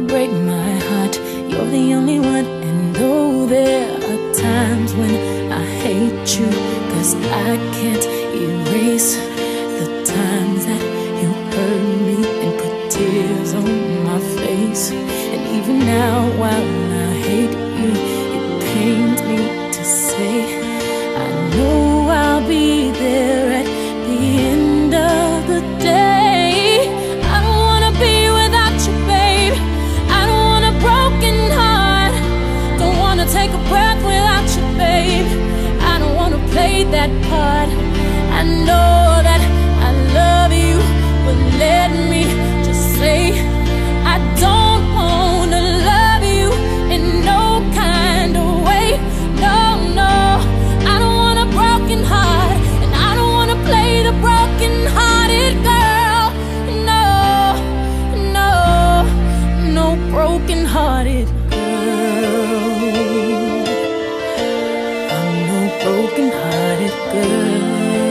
break my heart. You're the only one. And though there are times when I hate you, 'cause I can't erase the times that you hurt me and put tears on my face. And even now, while I hate you, it pains me to say I know I'll be there at the end of the day. I don't wanna be without you, babe. I don't want a broken heart. Don't wanna take a breath without you, babe. I don't wanna play that part. I know that I love you, but let me just say I don't wanna love you in no kind of way. No, no, I don't want a broken heart, and I don't wanna play the broken-hearted girl. No, no, no broken-hearted girl. I'm no broken-hearted girl.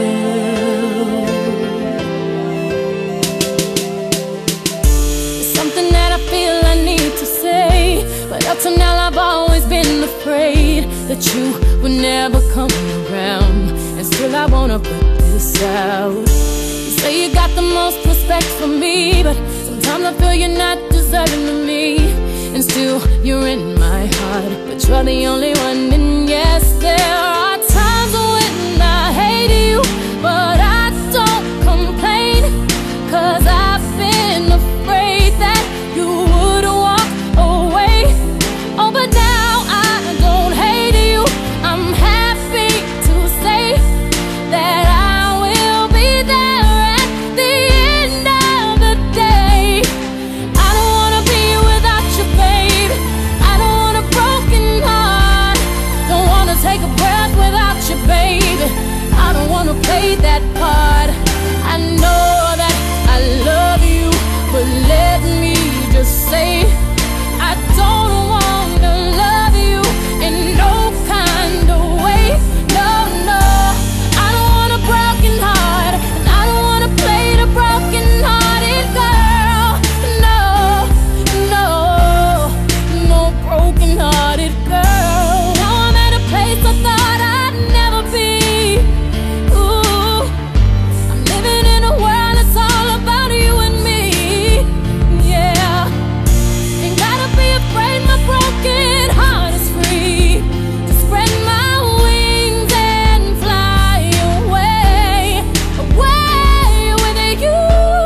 There's something that I feel I need to say, but up till now I've always been afraid that you would never come around. And still I wanna put this out. You say you got the most respect for me, but sometimes I feel you're not deserving of me. And still you're in my heart, but you're the only one. And yes, there are times when I hate you, but I don't complain, 'cause I've been afraid that you would walk away. Oh, but now I don't hate you. I'm happy to say that I will be there at the end of the day. I don't wanna be without you, babe. I don't want a broken heart. Don't wanna take a breath without you, baby. I don't wanna play that part. I know that I love you, but let me just say I don't wanna love you in no kind of way. No, no, I don't want a broken heart, and I don't wanna play the broken-hearted girl. No, no, no broken-hearted girl. Now I'm at a place I thought I'd never be. Ooh, I'm living in a world that's all about you and me. Yeah, ain't gotta be afraid my broken heart is free to spread my wings and fly away, away with you.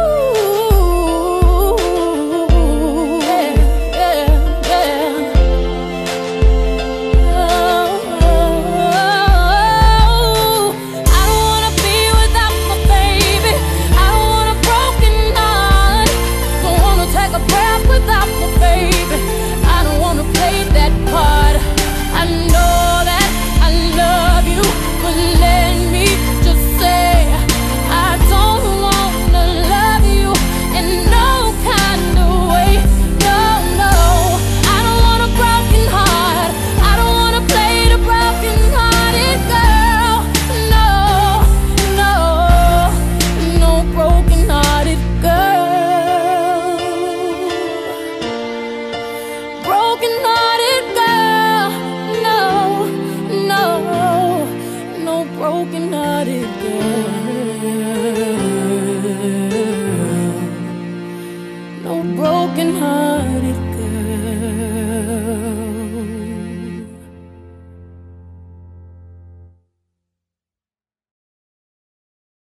Yeah, yeah, yeah. Oh, I don't wanna be without my baby. I don't want a broken heart. Don't wanna take a breath without my baby. I don't wanna play that part. I know that I love you, but let me just say I don't wanna love you in no kind of way. No, no, I don't want a broken heart. I don't wanna play the broken-hearted girl. No, no, no broken-hearted girl. Broken-hearted girl. No, no, no broken-hearted girl. No broken-hearted